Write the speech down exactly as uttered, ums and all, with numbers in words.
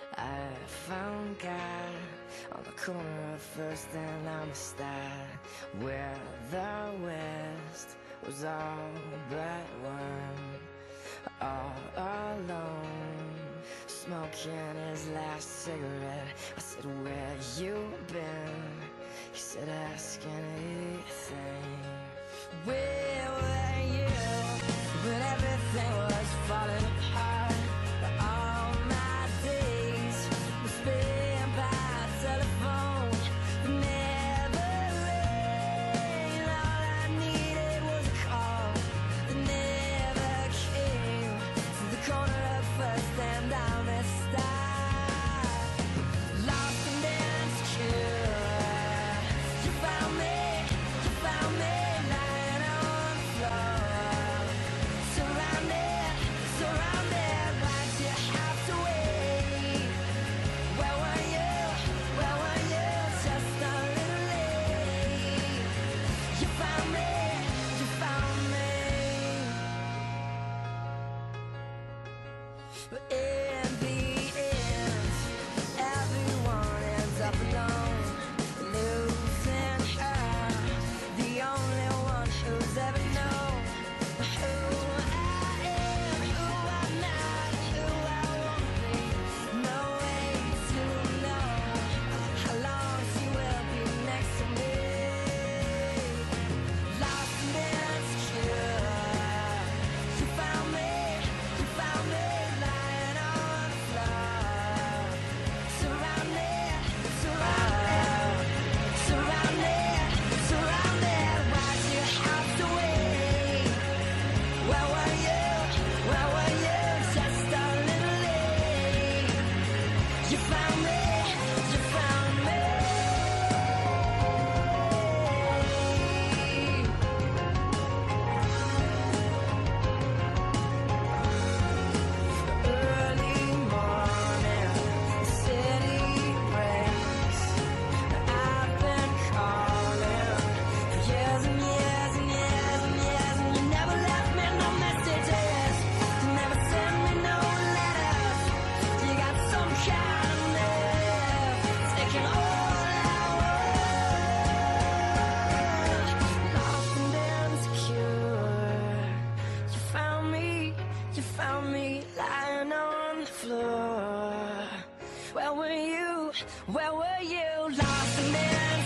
I found God on the corner of First and Amistad, where the West was all but one. All alone, smoking his last cigarette. I said, where you been? He said, ask anything. Where were you when everything was falling apart? All my days were spent by telephone, but never rain. All I needed was a call that never came. To the corner of First and Amistad, lost and insecure. You found me, you found me lying on the floor, surrounded, surrounded. Why'd you have to wait? Where were you? Where were you? Just a little late. You found me, you found me. But in the end, everyone ends up alone, losing her, the only one who's ever known who I am, who I'm not, who I won't be. No way to know how long she will be next to me. Lost and insecure. You found me, you found me lying on the floor, surrounded, surrounded, surrounded, surrounded. Why'd you have to wait? Where were you? Where were you? Just a little late. You found me, you found me. Early morning, the city breaks. I've been calling for years and years and years and years, and you never left me no messages. You never sent me no letters. You got some kind of nerve, taking all I want. Lost and insecure. You found me, you found me lying on the floor. Where were you? Where were you? Lost and insecure.